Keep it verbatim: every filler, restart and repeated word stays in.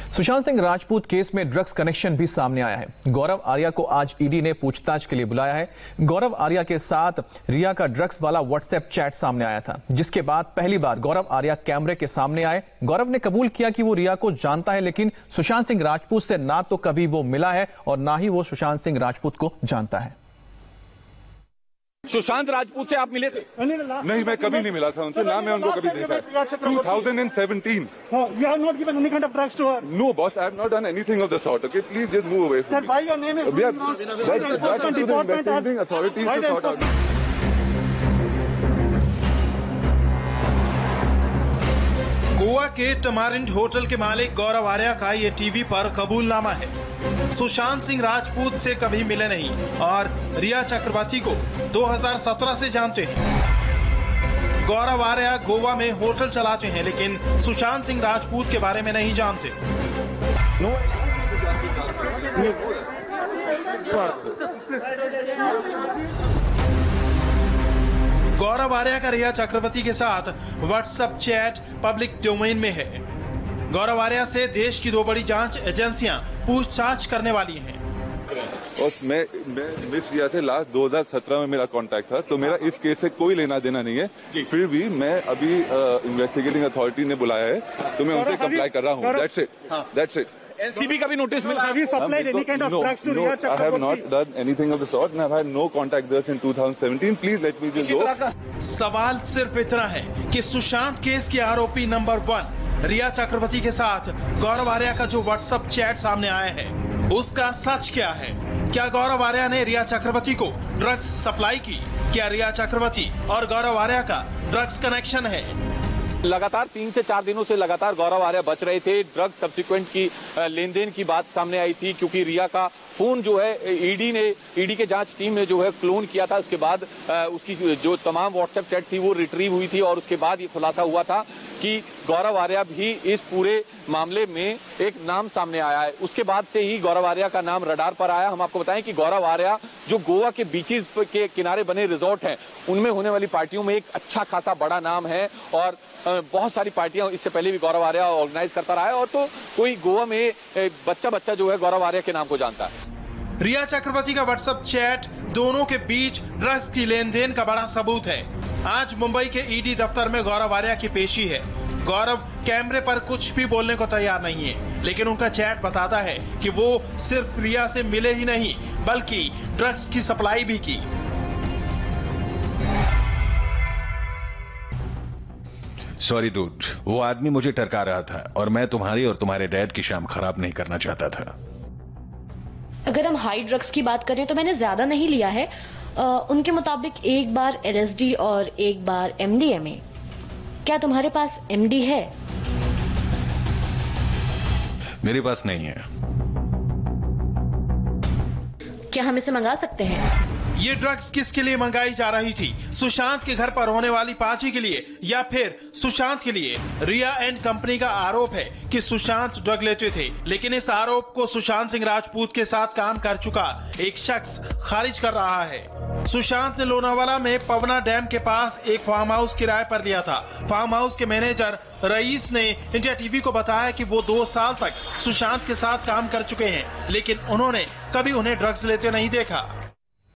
Sushant Singh Rajput case में drugs connection भी सामने आया है। गौरव आर्या को आज ईडी ने पूछताछ के लिए बुलाया है। गौरव आर्या के साथ रिया का ड्रग्स वाला व्हाट्सएप चैट सामने आया था, जिसके बाद पहली बार गौरव आर्या कैमरे के सामने आए। गौरव ने कबूल किया कि वो रिया को जानता है, लेकिन सुशांत सिंह राजपूत से ना तो कभी वो मिला है और ना ही वो सुशांत सिंह राजपूत को जानता है। सुशांत राजपूत से आप मिले थे? नहीं, मैं कभी नहीं मिला था उनसे, ना मैं उनको कभी देखा है। twenty seventeen. You have not given any kind of drugs to her. No, boss, I have not done anything of the sort. Okay, please just move away from Sir, me. why your name is? We have, that, that's up to the investigating authorities to sort out. Goa के टमारिंड hotel के मालिक गौरव आर्या का ये TV पर कबूलनामा है। सुशांत सिंह राजपूत से कभी मिले नहीं और रिया चक्रवर्ती को दो हज़ार सत्रह से जानते हैं। गौरव आर्या गोवा में होटल चलाते हैं, लेकिन सुशांत सिंह राजपूत के बारे में नहीं जानते। गौरव आर्या का रिया चक्रवर्ती के साथ व्हाट्सएप चैट पब्लिक डोमेन में है। गौरव आर्या से देश की दो बड़ी जांच एजेंसियां पूछताछ करने वाली हैं। और मैं मैं मिस रिया से लास्ट दो हज़ार सत्रह में मेरा कांटेक्ट था, तो मेरा इस केस से कोई लेना देना नहीं है। फिर भी मैं अभी इन्वेस्टिगेटिंग अथॉरिटी ने बुलाया है, तो मैं उनसे कंप्लाई कर रहा हूँ। That's it, that's it. NCB का भी नोटिस मिला? Have you supplied any kind of drugs to Riya Chakraborty? I have not done anything of the sort, and I've had no contact with her since two thousand seventeen. Please let me just go. सवाल सिर्फ इतना है कि Sushant case के आरोपी number one रिया चक्रवर्ती के साथ गौरव आर्या का जो व्हाट्सएप चैट सामने आया है, उसका सच क्या है? क्या गौरव आर्या ने रिया चक्रवर्ती को ड्रग्स सप्लाई की? क्या रिया चक्रवर्ती और गौरव आर्या का ड्रग्स कनेक्शन है? लगातार तीन से चार दिनों से लगातार गौरव आर्या बच रहे थे। ड्रग सब्सिक्वेंट की लेन देन की बात सामने आई थी, क्योंकि रिया का फोन जो है ईडी ने ईडी के जांच टीम ने जो है क्लोन किया था। उसके बाद उसकी जो तमाम व्हाट्सएप चैट थी वो रिट्रीव हुई थी और उसके बाद ये खुलासा हुआ था कि गौरव आर्या भी इस पूरे मामले में एक नाम सामने आया है। उसके बाद से ही गौरव आर्या का नाम रडार पर आया। हम आपको बताएं कि गौरव आर्या जो गोवा के बीचेस के किनारे बने रिजॉर्ट हैं, उनमें होने वाली पार्टियों में एक अच्छा खासा बड़ा नाम है और बहुत सारी पार्टियां इससे पहले भी गौरव आर्या ऑर्गेनाइज करता रहा है। और तो कोई गोवा में बच्चा बच्चा जो है गौरव आर्या के नाम को जानता है। रिया चक्रवर्ती का व्हाट्सएप चैट दोनों के बीच ड्रग्स की लेन देन का बड़ा सबूत है। आज मुंबई के ईडी दफ्तर में गौरव आर्या की पेशी है। गौरव कैमरे पर कुछ भी बोलने को तैयार नहीं है, लेकिन उनका चैट बताता है कि वो सिर्फ रिया से मिले ही नहीं, बल्कि ड्रग्स की सप्लाई भी की। सॉरी डूड, वो आदमी मुझे टरका रहा था और मैं तुम्हारी और तुम्हारे डैड की शाम खराब नहीं करना चाहता था। अगर हम हाई ड्रग्स की बात करें तो मैंने ज्यादा नहीं लिया है। आ, उनके मुताबिक एक बार एलएसडी और एक बार एमडीएमए। क्या तुम्हारे पास एमडी है? मेरे पास नहीं है। क्या हम इसे मंगा सकते हैं? ये ड्रग्स किसके लिए मंगाई जा रही थी? सुशांत के घर पर होने वाली पार्टी के लिए या फिर सुशांत के लिए? रिया एंड कंपनी का आरोप है कि सुशांत ड्रग लेते थे, लेकिन इस आरोप को सुशांत सिंह राजपूत के साथ काम कर चुका एक शख्स खारिज कर रहा है। सुशांत ने लोनावाला में पवना डैम के पास एक फार्म हाउस किराए पर लिया था। फार्म हाउस के मैनेजर रईस ने इंडिया टीवी को बताया कि वो दो साल तक सुशांत के साथ काम कर चुके हैं, लेकिन उन्होंने कभी उन्हें ड्रग्स लेते नहीं देखा।